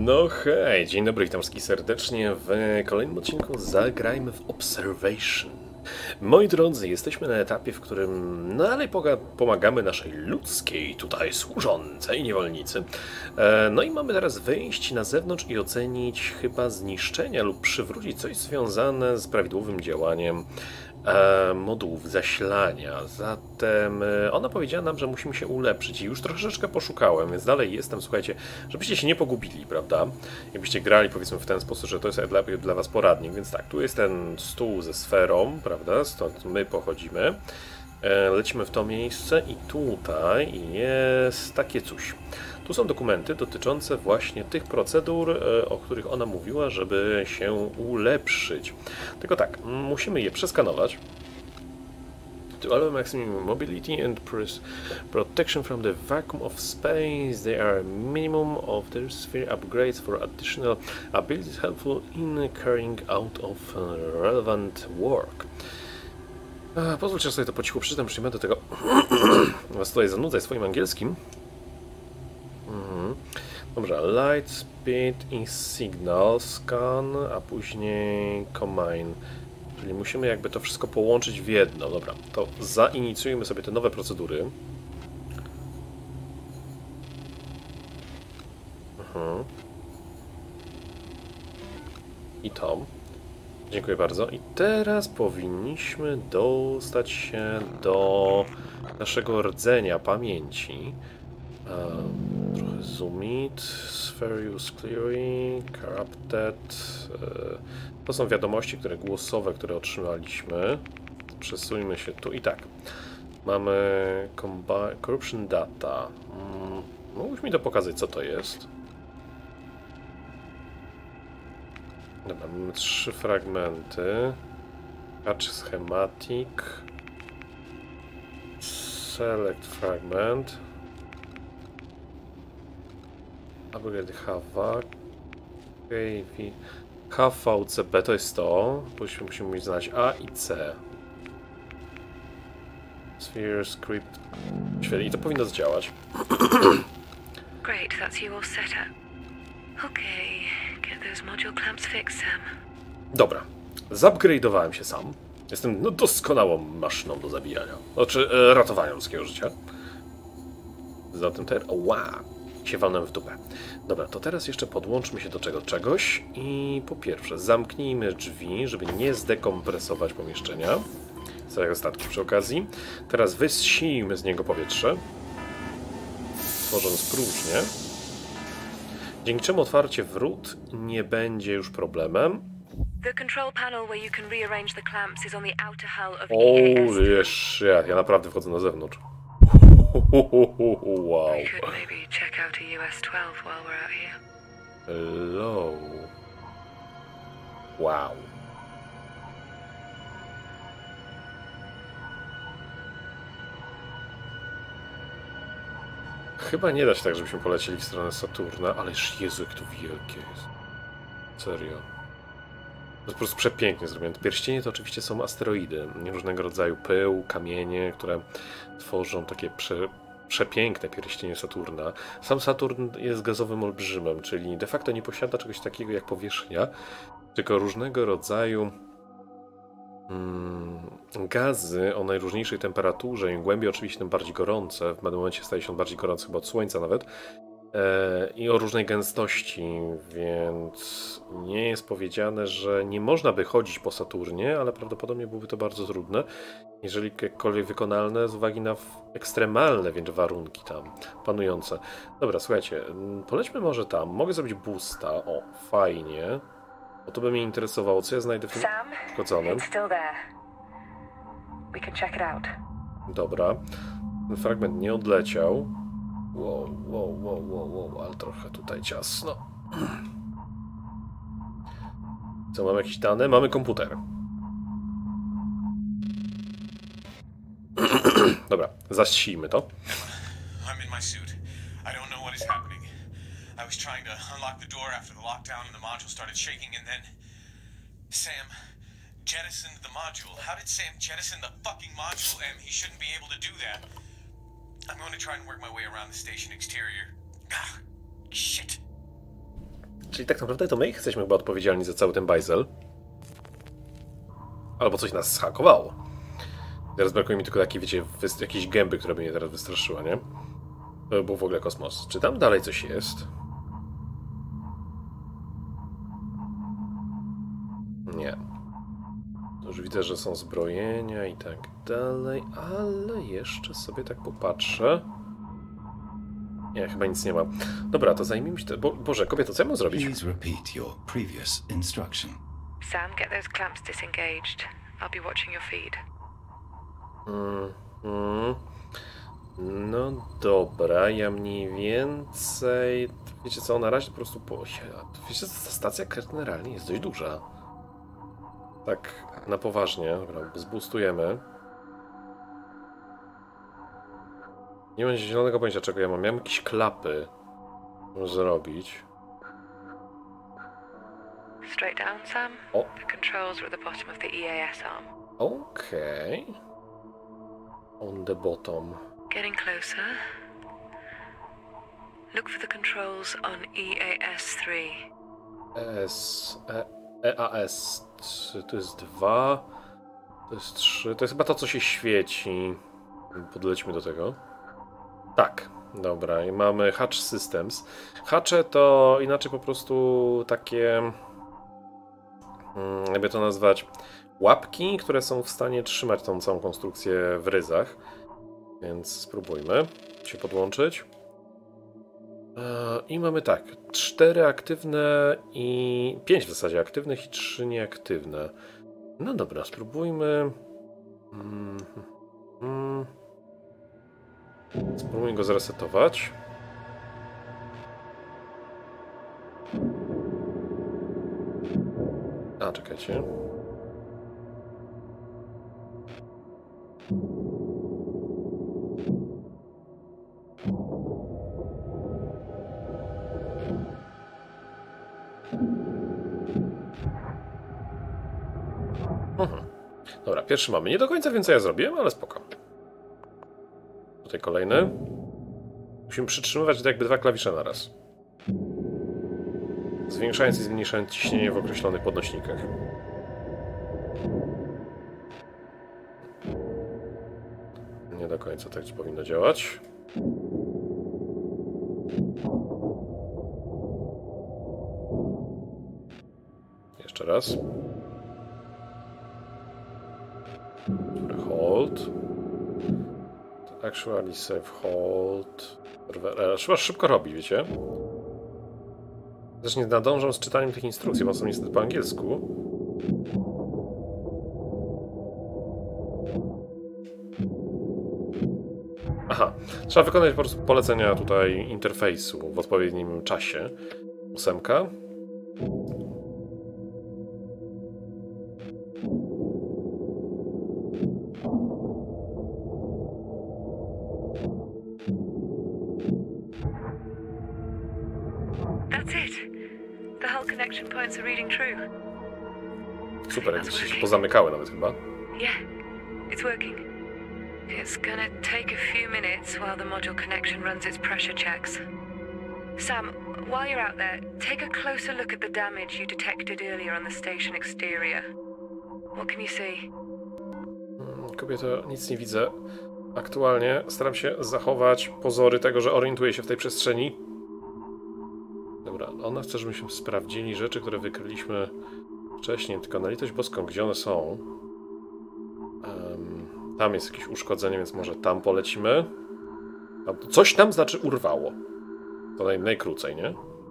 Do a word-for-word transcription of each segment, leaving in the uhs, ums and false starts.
No hej, dzień dobry, witam wszystkich serdecznie w kolejnym odcinku Zagrajmy w Observation. Moi drodzy, jesteśmy na etapie, w którym dalej pomagamy naszej ludzkiej, tutaj służącej niewolnicy. No i mamy teraz wyjść na zewnątrz i ocenić chyba zniszczenia lub przywrócić coś związane z prawidłowym działaniem modułów zasilania. Zatem ona powiedziała nam, że musimy się ulepszyć i już troszeczkę poszukałem, więc dalej jestem, słuchajcie, żebyście się nie pogubili, prawda? Jakbyście grali, powiedzmy, w ten sposób, że to jest dla, dla was poradnik, więc tak, tu jest ten stół ze sferą, prawda? Stąd my pochodzimy. Lecimy w to miejsce i tutaj jest takie coś. Tu są dokumenty dotyczące właśnie tych procedur, o których ona mówiła, żeby się ulepszyć. Tylko tak, musimy je przeskanować. To allow maximum mobility and protection from the vacuum of space, they are minimum of their sphere upgrades for additional abilities helpful in carrying out of relevant work. Pozwólcie sobie to po cichu przeczytam, już nie będę tego was tutaj zanudzać swoim angielskim. Mhm. Dobrze, light, speed i signal, scan, a później combine. Czyli musimy jakby to wszystko połączyć w jedno. Dobra, to zainicjujmy sobie te nowe procedury. Mhm. I to. Dziękuję bardzo. I teraz powinniśmy dostać się do naszego rdzenia pamięci. Um, trochę zoom it, sphere clearing, corrupted. To są wiadomości, które głosowe, które otrzymaliśmy. Przesuńmy się tu i tak. Mamy corruption data. Hmm, mógłbyś mi to pokazać, co to jest? Dobra, mamy trzy fragmenty. Patch schematic. Select fragment. Upgrade Hava. H V C B to jest to. Musimy, musimy znaleźć A i C. Sphere script. Świetnie, i to powinno zdziałać. Great, that's you all set up. Okay, get those module clamps fixed, Sam. Dobra, zupgrade'owałem się sam. Jestem no, doskonałą maszyną do zabijania. Znaczy, e, ratowania ludzkiego życia. Zatem teraz... Wow! Się walnąłem w dupę. Dobra, to teraz jeszcze podłączmy się do czego czegoś i po pierwsze zamknijmy drzwi, żeby nie zdekompresować pomieszczenia. Całego statku przy okazji. Teraz wysijmy z niego powietrze, tworząc próżnię. Dzięki czemu otwarcie wrót nie będzie już problemem. O, wiesz, ja, ja naprawdę wchodzę na zewnątrz. Wow. Hello. Wow. Chyba nie da się tak, żebyśmy polecieli w stronę Saturna, ależ Jezu, jak to wielkie jest. Serio. To jest po prostu przepięknie zrobione. Pierścienie to oczywiście są asteroidy, różnego rodzaju pył, kamienie, które tworzą takie prze, przepiękne pierścienie Saturna. Sam Saturn jest gazowym olbrzymem, czyli de facto nie posiada czegoś takiego jak powierzchnia, tylko różnego rodzaju mm, gazy o najróżniejszej temperaturze. Im głębiej oczywiście, tym bardziej gorące. W pewnym momencie staje się on bardziej gorący chyba od Słońca nawet. I o różnej gęstości, więc nie jest powiedziane, że nie można by chodzić po Saturnie, ale prawdopodobnie byłoby to bardzo trudne, jeżeli jakkolwiek wykonalne z uwagi na ekstremalne wręcz warunki tam panujące. Dobra, słuchajcie, polećmy może tam. Mogę zrobić boosta. O, fajnie. Bo to by mnie interesowało, co ja znajdę w tym uszkodzonym. Dobra. Ten fragment nie odleciał. Wow, wow, wow, wow, wow, ale trochę tutaj ciasno. Co, mamy jakieś dane? Mamy komputer. Dobra, zasijmy to. I'm in my suit. I don't know what is happening. I was trying to unlock the door after the lockdown and the module started shaking and then Sam jettisoned the module. How did Sam jettison the fucking module, Em? He shouldn't be able to do that. I'm going to try and work my way around the station exterior. Ah, shit. Czyli tak naprawdę to my jesteśmy chyba odpowiedzialni za cały ten bajzel. Albo coś nas zhakowało. Teraz brakuje mi tylko takiej, wiecie, jakiejś gęby, która by mnie teraz wystraszyła, nie? To był w ogóle kosmos. Czy tam dalej coś jest? Nie. To już widzę, że są zbrojenia i tak dalej, ale jeszcze sobie tak popatrzę. Nie, chyba nic nie ma. Dobra, to zajmijmy się... Te... Bo, Boże, kobieto, co ja mam zrobić? Please repeat your previous instruction. Sam, get those clamps disengaged. I'll be watching your feed. Mm, mm. No dobra, ja mniej więcej... Wiecie co, na razie po prostu... Po... Wiecie, ta stacja generalnie jest dość duża. Tak, na poważnie. Dobra, zboostujemy. Nie mam zielonego pojęcia, czego ja mam. Miałem jakieś klapy zrobić. Straight down, Sam. O. The controls are at the bottom of the E A S arm. Okej. Okay. On the bottom. Getting closer. Look for the controls on E A S three. S... E, E A S... To jest dwa. To jest trzy. To jest chyba to, co się świeci. Podlećmy do tego. Tak. Dobra. I mamy Hatch Systems. Hatche to inaczej po prostu takie... Jakby to nazwać... Łapki, które są w stanie trzymać tą całą konstrukcję w ryzach. Więc spróbujmy się podłączyć. I mamy tak, cztery aktywne i pięć w zasadzie aktywnych i trzy nieaktywne. No dobra, spróbujmy. Mm, mm. Spróbujmy go zresetować. A, czekajcie. Mhm. Dobra, pierwszy mamy. Nie do końca wiem, co ja zrobiłem, ale spoko. Tutaj kolejny. Musimy przytrzymywać jakby dwa klawisze na raz. Zwiększając i zmniejszając ciśnienie w określonych podnośnikach. Nie do końca tak powinno działać. Jeszcze raz. Hold. Actually save hold. Trzeba szybko robić, wiecie? Też nie nadążam z czytaniem tych instrukcji, bo są niestety po angielsku. Aha, trzeba wykonać po prostu polecenia tutaj interfejsu w odpowiednim czasie. Ósemka. Points are reading true. Super, jak się pozamykały nawet chyba. Yeah, it's working. It's gonna take a few minutes while the module connection runs its pressure checks. Sam, while you're out there, take a closer look at the damage you detected earlier on the station exterior. What can you see? Kobieto, nic nie widzę. Aktualnie staram się zachować pozory tego, że orientuję się w tej przestrzeni. Dobra, ona chce, żebyśmy sprawdzili rzeczy, które wykryliśmy wcześniej, tylko na litość boską, gdzie one są? Um, tam jest jakieś uszkodzenie, więc może tam polecimy. Coś tam znaczy urwało. To naj, najkrócej, nie?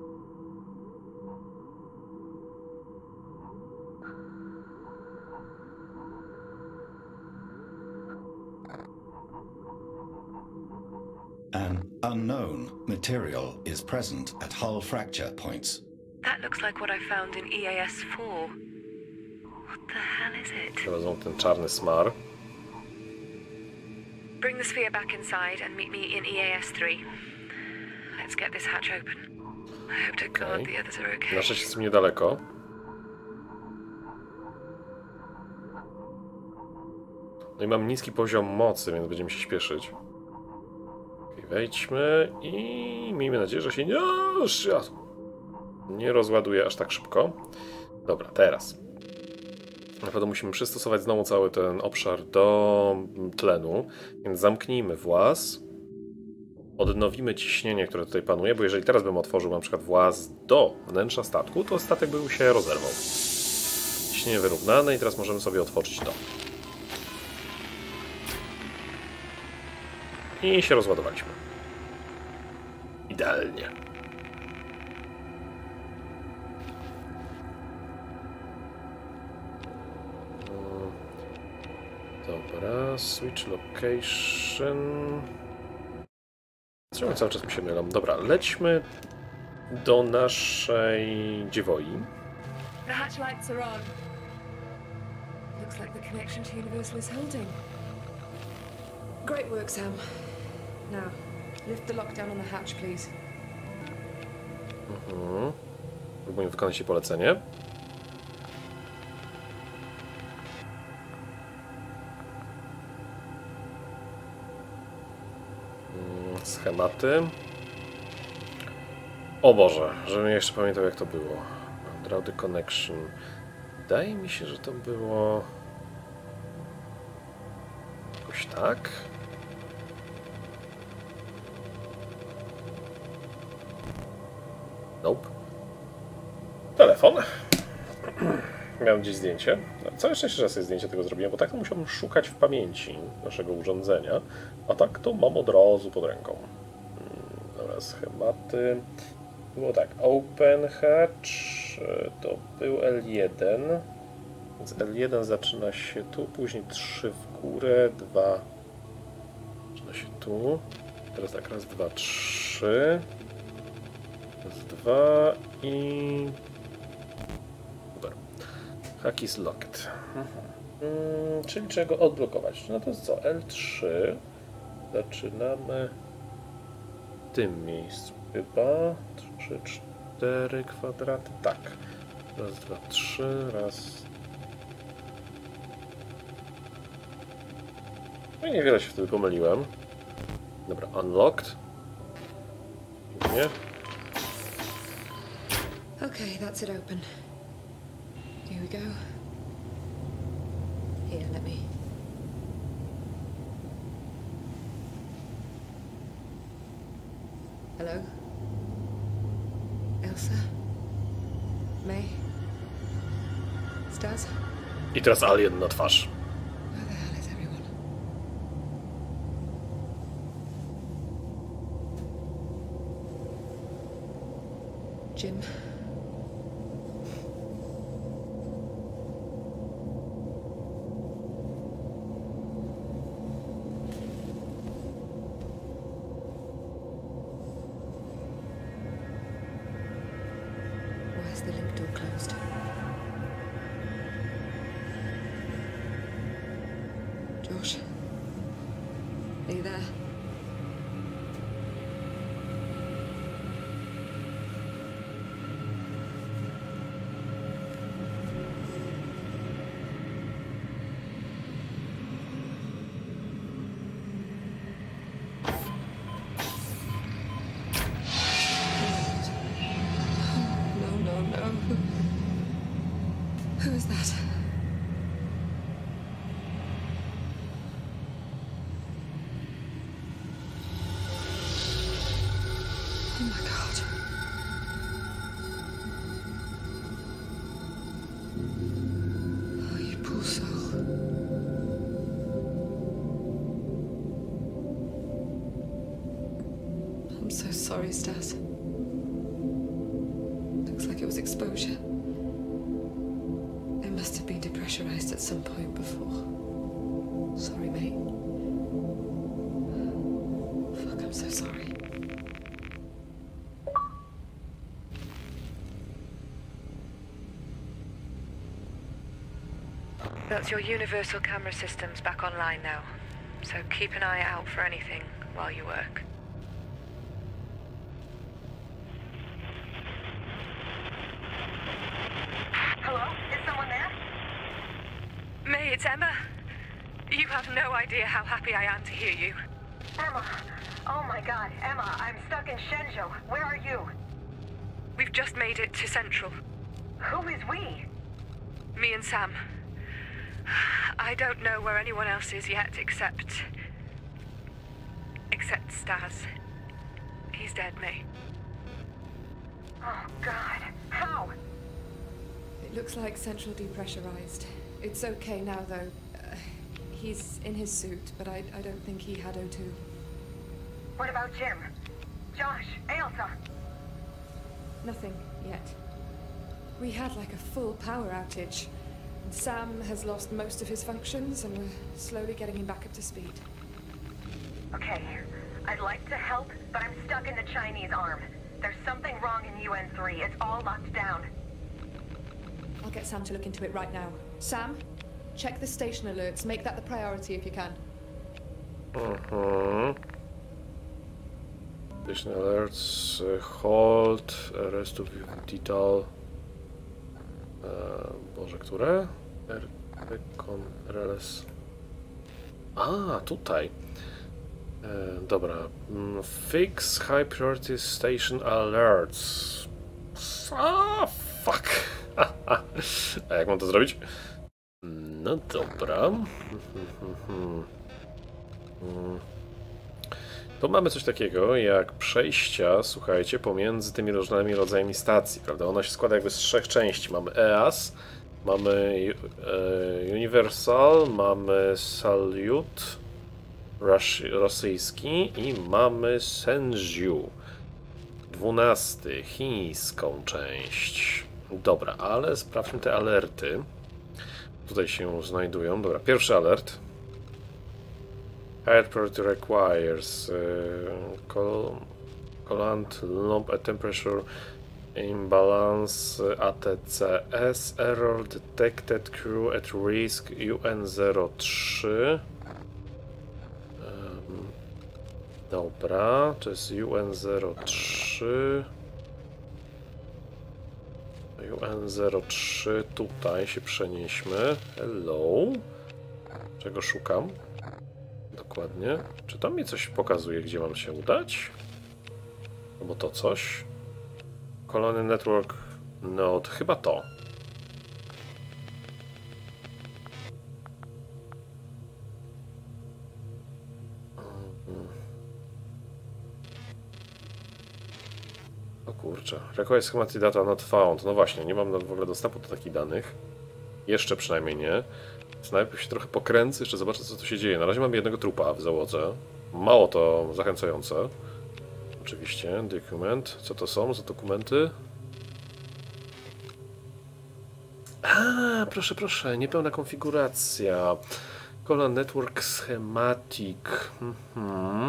An unknown material is present at hull fracture points. That looks like what I found in E A S four. What the hell is it? Prowadzą ten czarny smar. Bring the sphere back inside and meet me in E A S three. Let's get this hatch open. I hope to God the others are okay. Nasze jest niedaleko. No i mam niski poziom mocy, więc będziemy się śpieszyć. Wejdźmy i miejmy nadzieję, że się nie... Nie rozładuje aż tak szybko. Dobra, teraz. Na pewno musimy przystosować znowu cały ten obszar do tlenu, więc zamknijmy właz. Odnowimy ciśnienie, które tutaj panuje, bo jeżeli teraz bym otworzył na przykład właz do wnętrza statku, to statek by się rozerwał. Ciśnienie wyrównane i teraz możemy sobie otworzyć to. I się rozładowaliśmy. Idealnie. Dobra, switch location. Czemu cały czas mi się mylą? Dobra, lećmy do naszej dziewoi. The hatch lights are on. Looks like the connection to Universal is holding. Great work, Sam. Now, lift the lockdown on the hatch, please. Mhm. Próbuję wykonać jej polecenie. Schematy. O Boże, żebym jeszcze pamiętał, jak to było. Draw the connection. Wydaje mi się, że to było jakoś tak. Nope. Telefon. Miałem gdzieś zdjęcie. No, całe szczęście, że sobie zdjęcie tego zrobiłem, bo tak to musiałbym szukać w pamięci naszego urządzenia. A tak to mam od razu pod ręką. Dobra, schematy. Było tak, Open Hatch to był L jeden. Więc L jeden zaczyna się tu, później trzy w górę, dwa zaczyna się tu. Teraz tak, raz, dwa, trzy. Raz, dwa i... Super. Hack is locked. Hmm, czyli czego odblokować? No to co? L trzy. Zaczynamy w tym miejscu chyba. trzy, cztery kwadraty. Tak. Raz, dwa, trzy. Raz. No i niewiele się wtedy pomyliłem. Dobra, unlocked. Nie. Okay, that's it open. Here we go. Here, let me. Hello? Elsa? May? Stas? I teraz alien na twarz. Where the hell is everyone? Jim? Where's the link door closed? Josh? Are you there? No, no, no. Who is that? Oh my God. Oh, you poor soul. I'm so sorry, Stas. Looks like it was exposure. It must have been depressurized at some point before. Sorry, mate. Fuck, I'm so sorry. That's your universal camera systems back online now. So keep an eye out for anything while you work. Hello? Is someone there? May, it's Emma. You have no idea how happy I am to hear you. Emma! Oh my God, Emma, I'm stuck in Shenzhou. Where are you? We've just made it to Central. Who is we? Me and Sam. I don't know where anyone else is yet, except... except Stas. He's dead, May. Oh, God. How? It looks like Central depressurized. It's okay now, though. Uh, he's in his suit, but I, I don't think he had O two. What about Jim? Josh? Ailsa? Nothing yet. We had like a full power outage. And Sam has lost most of his functions, and we're slowly getting him back up to speed. Okay. I'd like to help, but I'm stuck in the Chinese arm. There's something wrong in U N three. It's all locked down. I'll get Sam to look into it right now. Sam, check the station alerts. Make that the priority if you can. Mhm. Station alerts, uh, hold, rest of detail. E, Boże, które? Recon, Reles. A, tutaj. E, dobra. Mm, Fix high priority station alerts. A, fuck. A jak mam to zrobić? No dobra. Tu mamy coś takiego jak przejścia, słuchajcie, pomiędzy tymi różnymi rodzajami stacji, prawda? Ona się składa jakby z trzech części. Mamy E A S, mamy e, Universal, mamy Salyut rosyjski i mamy Senju, dwunasty, chińską część. Dobra, ale sprawdźmy te alerty. Tutaj się znajdują. Dobra, pierwszy alert. Higher priority requires uh, col collant lump a temperature imbalance A T C S error detected crew at risk U N zero trzy. Um, dobra, to jest U N zero trzy. U N zero trzy, tutaj się przenieśmy. Hello. Czego szukam? Dokładnie. Czy to mi coś pokazuje, gdzie mam się udać? Albo to coś? Colony Network Node. Chyba to. O kurczę. Require schematic data not found. No właśnie, nie mam w ogóle dostępu do takich danych. Jeszcze przynajmniej nie. Najpierw się trochę pokręcę, jeszcze zobaczę, co tu się dzieje. Na razie mam jednego trupa w załodze. Mało to zachęcające. Oczywiście, dokument. Co to są za dokumenty? A, proszę, proszę, niepełna konfiguracja. Colon Network Schematic. Mhm.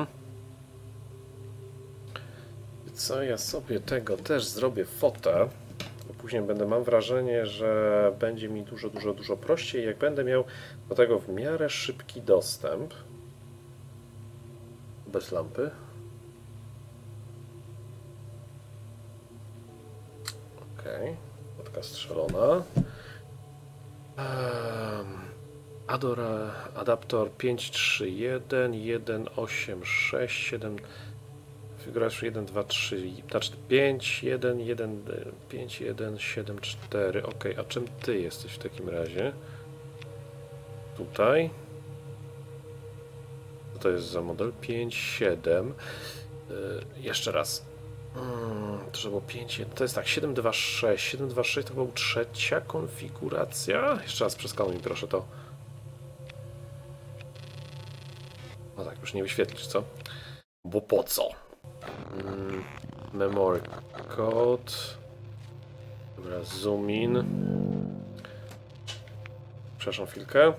Co ja sobie tego też zrobię fotę. Później będę, mam wrażenie, że będzie mi dużo, dużo, dużo prościej, jak będę miał do tego w miarę szybki dostęp. Bez lampy. Okej, okay. Fotka strzelona. Um, Adora, adaptor pięć trzy jeden, jeden osiem sześć siedem. Grasz jeden, dwa, trzy, znaczy pięć, jeden, jeden, pięć, jeden, siedem, cztery. Ok, a czym ty jesteś w takim razie? Tutaj. Co to jest za model? pięć, siedem. Yy, jeszcze raz. Hmm, to było pięć, jeden. To jest tak, siedem, dwa, sześć. siedem, dwa, sześć to była trzecia konfiguracja. Jeszcze raz przeskanuj mi proszę to. No tak, już nie wyświetlisz, co? Bo po co? Mm, memory code. Dobra, zoom in. Przepraszam chwilkę.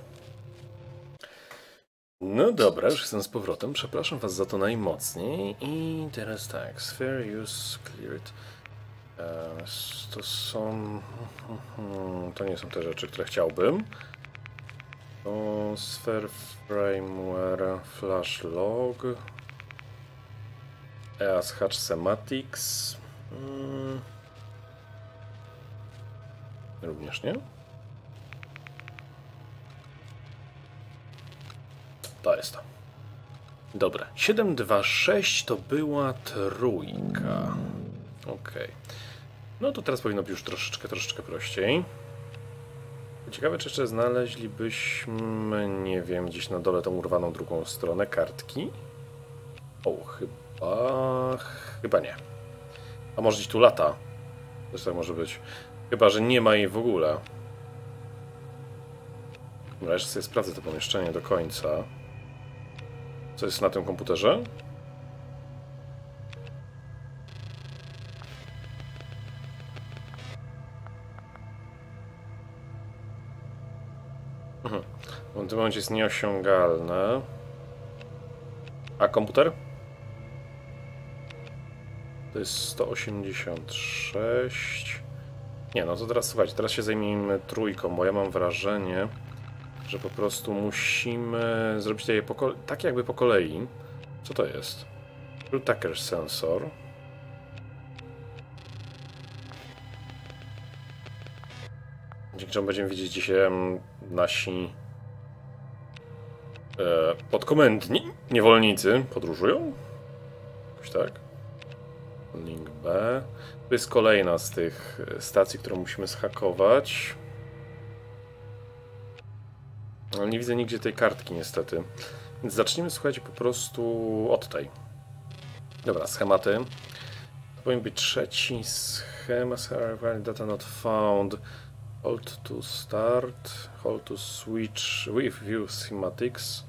No dobra, już jestem z powrotem. Przepraszam was za to najmocniej. I teraz tak, sphere use cleared. To są... To nie są te rzeczy, które chciałbym. To sphere firmware flash log. E A S Hatch Schematics. Hmm. Również nie. To jest to. Dobra. siedem dwa sześć to była trójka. Ok. No to teraz powinno być już troszeczkę, troszeczkę prościej. Ciekawe, czy jeszcze znaleźlibyśmy, nie wiem, gdzieś na dole tą urwaną drugą stronę kartki. O, chyba... chyba nie. A może gdzieś tu lata? Też tak może być. Chyba, że nie ma jej w ogóle. Dobra, jeszcze sobie sprawdzę to pomieszczenie do końca. Co jest na tym komputerze? Mhm. W tym momencie jest nieosiągalne. A komputer? To jest sto osiemdziesiąt sześć. Nie, no to teraz słuchajcie, teraz się zajmijmy trójką, bo ja mam wrażenie, że po prostu musimy zrobić je po kolei, tak jakby po kolei. Co to jest? Tucker sensor. Dzięki czemu będziemy wiedzieć, gdzie się nasi e, podkomendni, niewolnicy podróżują. Jakoś tak. Link B. To jest kolejna z tych stacji, którą musimy zhakować. Ale nie widzę nigdzie tej kartki niestety. Więc zacznijmy, słuchajcie, po prostu od tej. Dobra, schematy. To powinien być trzeci schemat. Data not found. Hold to start. Hold to switch with view schematics.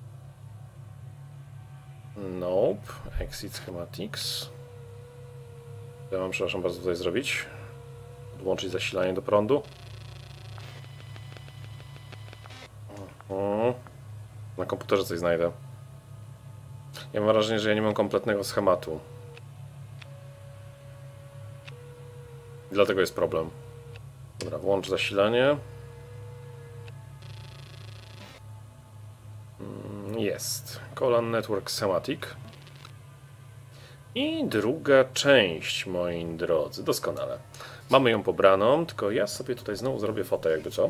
Nope. Exit schematics. Ja mam, przepraszam bardzo, tutaj zrobić. Podłączyć zasilanie do prądu. Uh-huh. Na komputerze coś znajdę. Ja mam wrażenie, że ja nie mam kompletnego schematu. Dlatego jest problem. Dobra, włącz zasilanie. Jest. Colon Network Schematic. I druga część, moi drodzy. Doskonale. Mamy ją pobraną, tylko ja sobie tutaj znowu zrobię fotę, jakby co.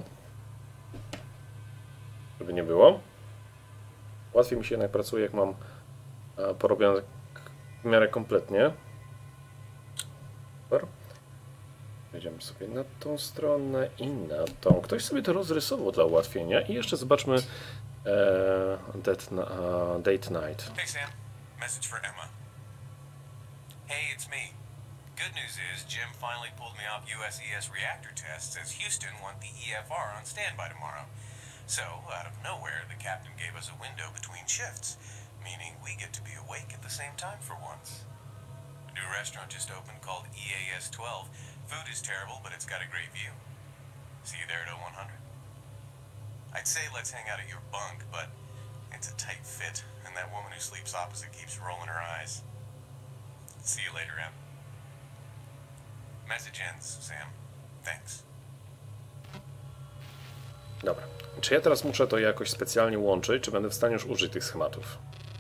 Żeby nie było. Łatwiej mi się jednak pracuje, jak mam porobione w miarę kompletnie. Super. Wejdziemy sobie na tą stronę i na tą. Ktoś sobie to rozrysował dla ułatwienia. I jeszcze zobaczmy e, that, uh, Date Night. Hey Sam, message for Emma. Hey, it's me. Good news is Jim finally pulled me off U S E S reactor tests as Houston want the E F R on standby tomorrow. So, out of nowhere, the captain gave us a window between shifts, meaning we get to be awake at the same time for once. A new restaurant just opened called E A S twelve. Food is terrible, but it's got a great view. See you there at oh one hundred. I'd say let's hang out at your bunk, but it's a tight fit, and that woman who sleeps opposite keeps rolling her eyes. See you later, Em. Message ends, Sam. Thanks. Dobra. Czy ja teraz muszę to jakoś specjalnie łączyć, czy będę w stanie już użyć tych schematów?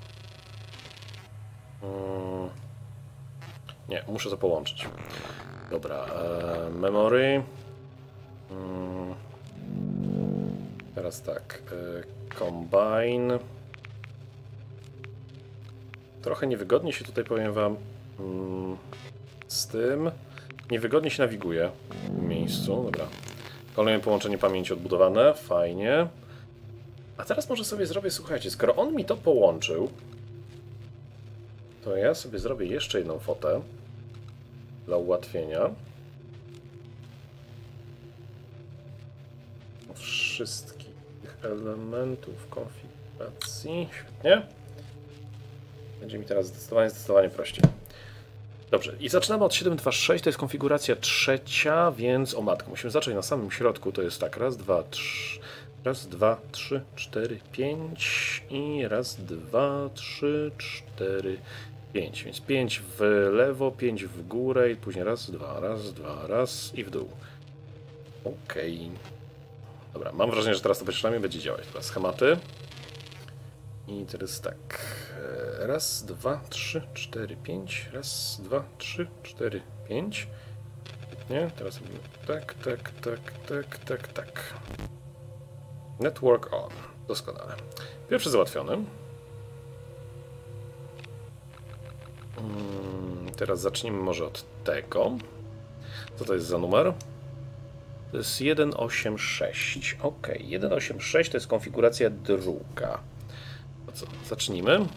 Hmm. Nie, muszę to połączyć. Dobra. E, memory. Hmm. Teraz tak. E, combine. Trochę niewygodnie się tutaj, powiem wam, hmm, z tym. Niewygodnie się nawiguje w miejscu. Dobra. Kolejne połączenie pamięci odbudowane. Fajnie. A teraz może sobie zrobię, słuchajcie, skoro on mi to połączył, to ja sobie zrobię jeszcze jedną fotę dla ułatwienia. Wszystkich elementów konfiguracji. Świetnie. Będzie mi teraz zdecydowanie, zdecydowanie prościej. Dobrze, i zaczynamy od siedem dwa sześć, to jest konfiguracja trzecia, więc o matko, musimy zacząć na samym środku, to jest tak, raz, dwa, trzy, raz, dwa, trzy, cztery, pięć i raz, dwa, trzy, cztery, pięć, więc pięć w lewo, pięć w górę i później raz, dwa, raz, dwa, raz i w dół. Okej. Okay. Dobra, mam wrażenie, że teraz to przynajmniej będzie działać. Teraz schematy. I teraz tak. Raz, dwa, trzy, cztery, pięć. Raz, dwa, trzy, cztery, pięć. Nie, teraz robimy tak, tak, tak, tak, tak, tak. Network on. Doskonale. Pierwszy załatwiony. Teraz zacznijmy może od tego. Co to jest za numer? To jest jeden osiem sześć. Ok, jeden osiem sześć to jest konfiguracja druga. To co, zacznijmy.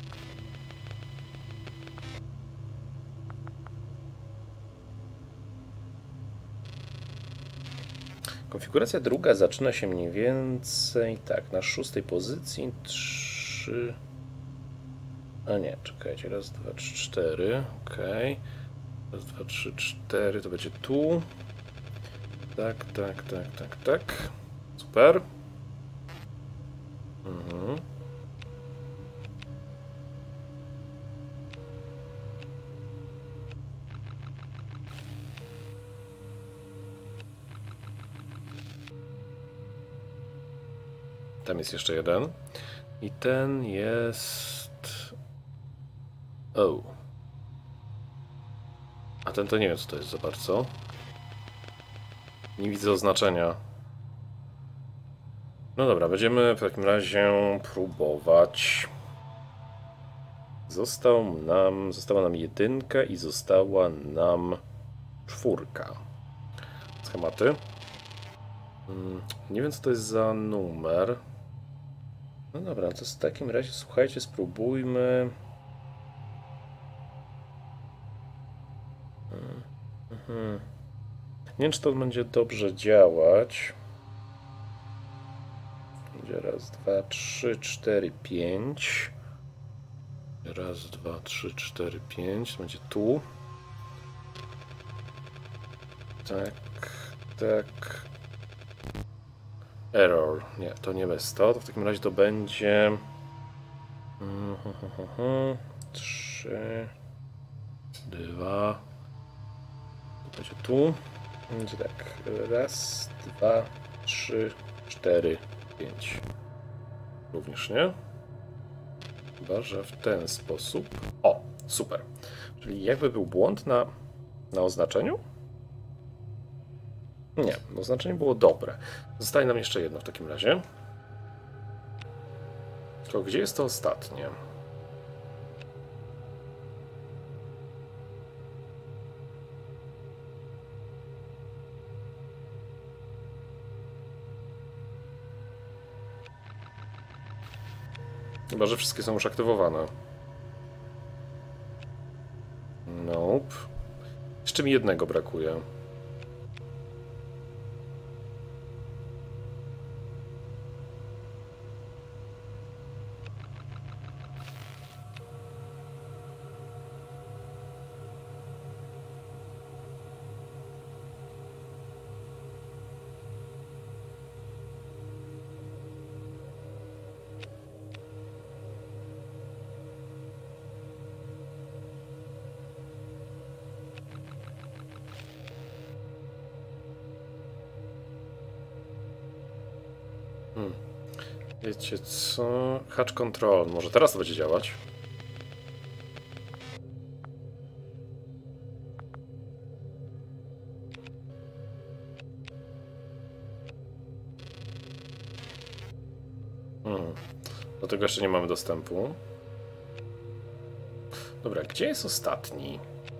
Konfiguracja druga zaczyna się mniej więcej tak, na szóstej pozycji. trzy. A nie, czekajcie. Raz, dwa, trzy, cztery. Ok. Raz, dwa, trzy, cztery. To będzie tu. Tak, tak, tak, tak, tak. Super. Mhm. Tam jest jeszcze jeden. I ten jest... O. A ten to nie wiem, co to jest za bardzo. Nie widzę oznaczenia. No dobra, będziemy w takim razie próbować. Został nam, została nam jedynka i została nam czwórka. Schematy. Nie wiem, co to jest za numer. No dobra, to w takim razie, słuchajcie, spróbujmy. Mhm. Nie wiem, czy to będzie dobrze działać. Będzie raz, dwa, trzy, cztery, pięć. Raz, dwa, trzy, cztery, pięć. To będzie tu. Tak, tak. Error. Nie, to nie bez to. To w takim razie to będzie... trzy, dwa... To będzie tu. Będzie tak. Raz, dwa, trzy, cztery, pięć. Również nie. Chyba, że w ten sposób. O, super. Czyli jakby był błąd na, na oznaczeniu? Nie, oznaczenie było dobre. Zostaje nam jeszcze jedno w takim razie. To gdzie jest to ostatnie? Chyba, że wszystkie są już aktywowane. Nope. Jeszcze mi jednego brakuje. Hmm. Wiecie co? Hatch control. Może teraz to będzie działać? Hmm. Do tego jeszcze nie mamy dostępu. Dobra, gdzie jest ostatni?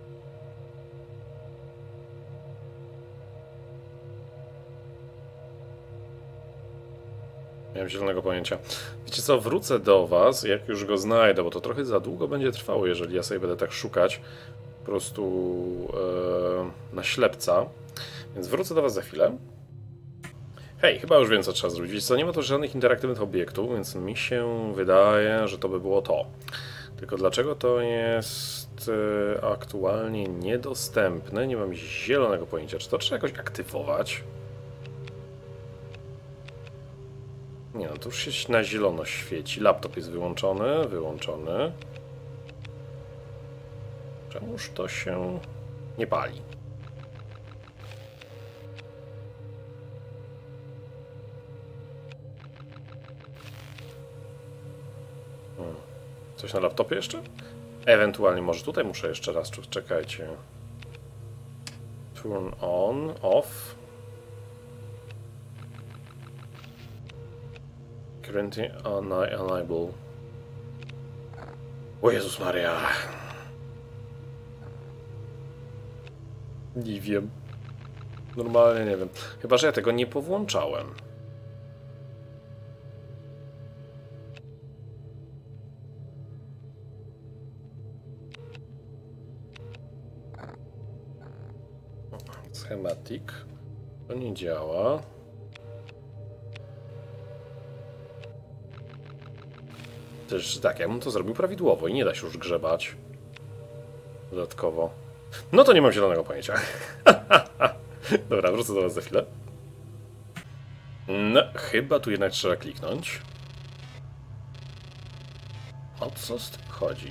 Nie mam zielonego pojęcia. Wiecie co, wrócę do was, jak już go znajdę, bo to trochę za długo będzie trwało, jeżeli ja sobie będę tak szukać po prostu e, na ślepca. Więc wrócę do was za chwilę. Hej, chyba już wiem, co trzeba zrobić. Wiecie co, nie ma tu żadnych interaktywnych obiektów, więc mi się wydaje, że to by było to. Tylko dlaczego to jest e, aktualnie niedostępne? Nie mam zielonego pojęcia. Czy to trzeba jakoś aktywować? Nie no, to już się na zielono świeci. Laptop jest wyłączony, wyłączony. Czemuż to się nie pali? Hmm. Coś na laptopie jeszcze? Ewentualnie może tutaj muszę jeszcze raz, czekajcie. Turn on, off. Currently unable. O Jezus Maria. Nie wiem. Normalnie nie wiem. Chyba że ja tego nie powłączałem. Schematic. To nie działa. Też tak, ja bym to zrobił prawidłowo i nie da się już grzebać. Dodatkowo. No to nie mam zielonego pojęcia. Dobra, wrócę do was za chwilę. No, chyba tu jednak trzeba kliknąć. O co z tym chodzi?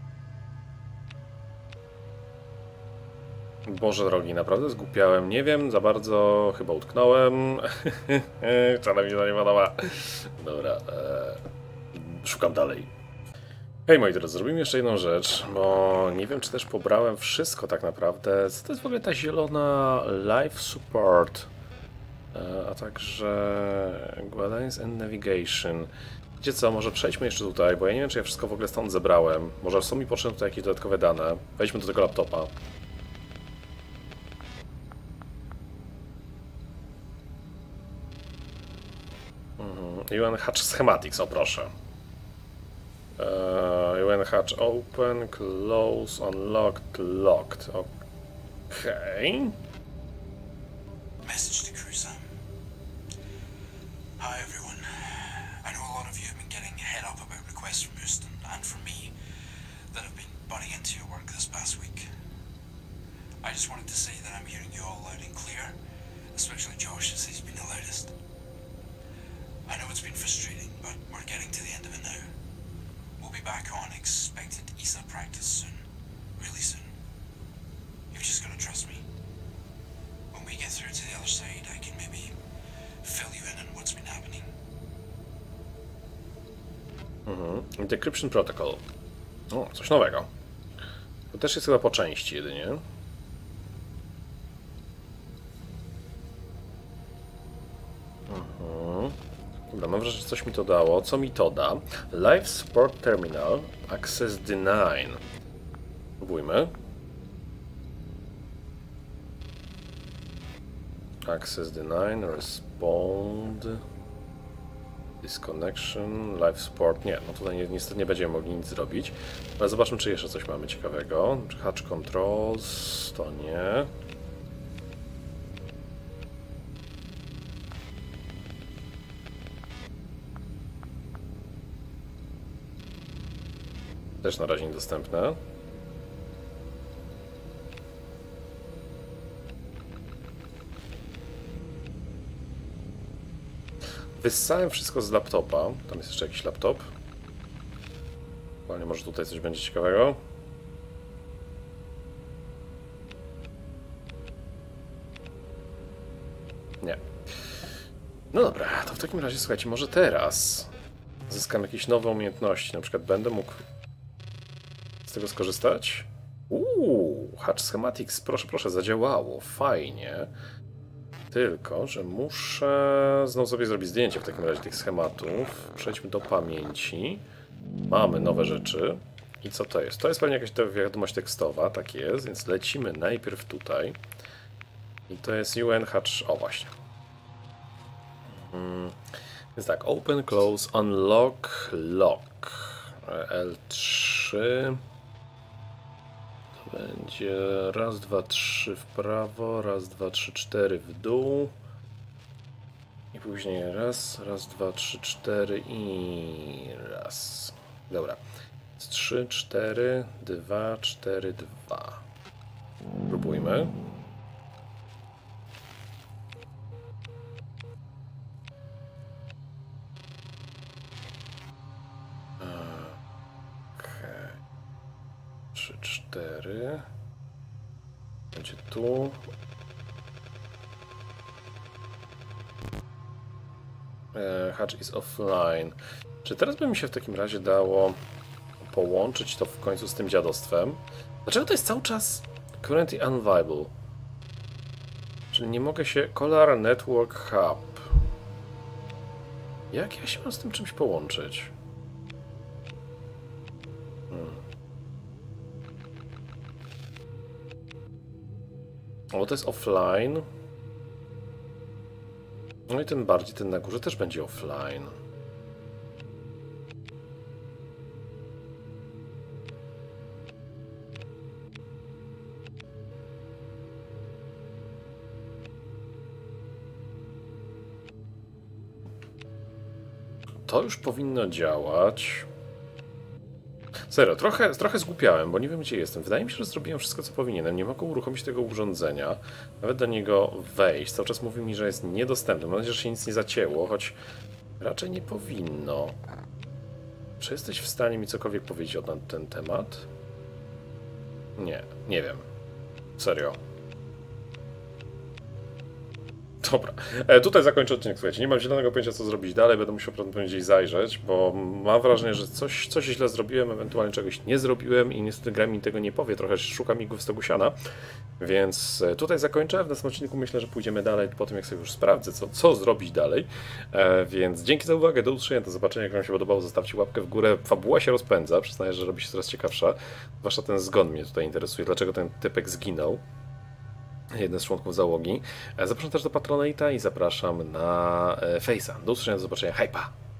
Boże drogi, naprawdę zgłupiałem. Nie wiem, za bardzo chyba utknąłem. Wcale mi to nie podoba. Dobra, e... szukam dalej. Hej moi drodzy, zrobimy jeszcze jedną rzecz, bo nie wiem czy też pobrałem wszystko tak naprawdę. Co to jest w ogóle ta zielona Life Support, e, a także Guidance and Navigation. Wiecie co, może przejdźmy jeszcze tutaj, bo ja nie wiem czy ja wszystko w ogóle stąd zebrałem. Może są mi potrzebne tutaj jakieś dodatkowe dane. Wejdźmy do tego laptopa. U N Hatch Schematics, o proszę. Uh, U N Hatch open, close, unlocked, locked. Okay. Message to crew, Sam. Hi everyone. I know a lot of you have been getting head up about requests from Houston and from me that have been butting into your work this past week. I just wanted to say that I'm hearing you all loud and clear, especially Josh as he's been the loudest. I know it's been frustrating, but we're getting to the end of it now. We'll be back on expected E S A practice soon. Really soon. You've just got to trust me. When we get through to the other side, I can maybe fill you in on what's been happening. Mhm. Decryption Protocol. O, coś nowego. To też jest chyba po części jedynie. Mhm. Dobra, mam wrażenie, że coś mi to dało. Co mi to da? Life Support Terminal Access Denied. Próbujmy. Access Denied, Respond, Disconnection, Life Support. Nie, no tutaj niestety nie będziemy mogli nic zrobić. Ale zobaczmy, czy jeszcze coś mamy ciekawego. Hatch Controls, to nie. Też na razie niedostępne. Wyssałem wszystko z laptopa. Tam jest jeszcze jakiś laptop. Ewentualnie może tutaj coś będzie ciekawego. Nie. No dobra, to w takim razie słuchajcie, może teraz zyskam jakieś nowe umiejętności. Na przykład będę mógł z tego skorzystać. Uuu, Hatch Schematics, proszę, proszę, zadziałało. Fajnie. Tylko, że muszę znowu sobie zrobić zdjęcie w takim razie tych schematów. Przejdźmy do pamięci. Mamy nowe rzeczy. I co to jest? To jest pewnie jakaś wiadomość tekstowa, tak jest, więc lecimy najpierw tutaj. I to jest U N Hatch, o właśnie. Hmm. Więc tak, open, close, unlock, lock. L trzy. To będzie raz, dwa, trzy w prawo, raz, dwa, trzy, cztery w dół. I później raz, raz, dwa, trzy, cztery i raz. Dobra. trzy, cztery, dwa, cztery, dwa. Próbujmy. trzy, cztery. Będzie tu. E, Hatch is offline. Czy teraz by mi się w takim razie dało połączyć to w końcu z tym dziadostwem? Dlaczego to jest cały czas currently unviable? Czyli nie mogę się... Color Network Hub. Jak ja się mam z tym czymś połączyć? Hmm. O, to jest offline. No i ten bardziej, ten na górze też będzie offline. To już powinno działać. Serio, trochę, trochę zgłupiałem, bo nie wiem, gdzie jestem. Wydaje mi się, że zrobiłem wszystko, co powinienem. Nie mogę uruchomić tego urządzenia, nawet do niego wejść. Cały czas mówi mi, że jest niedostępny. Mam nadzieję, że się nic nie zacięło, choć raczej nie powinno. Czy jesteś w stanie mi cokolwiek powiedzieć na ten temat? Nie, nie wiem. Serio. Dobra, e, tutaj zakończę odcinek, słuchajcie, nie mam zielonego pojęcia, co zrobić dalej, będę musiał prawdopodobnie gdzieś zajrzeć, bo mam wrażenie, że coś, coś źle zrobiłem, ewentualnie czegoś nie zrobiłem i niestety gra mi tego nie powie, trochę szukam igły w stogu siana, więc tutaj zakończę, w następnym odcinku myślę, że pójdziemy dalej po tym, jak sobie już sprawdzę, co, co zrobić dalej, e, więc dzięki za uwagę, do usłyszenia, do zobaczenia, jak wam się podobało, zostawcie łapkę w górę, fabuła się rozpędza, przyznaję, że robi się coraz ciekawsza, zwłaszcza ten zgon mnie tutaj interesuje, dlaczego ten typek zginął. Jeden z członków załogi. Zapraszam też do Patronite'a i zapraszam na Face'a. Do usłyszenia, do zobaczenia. Hejpa!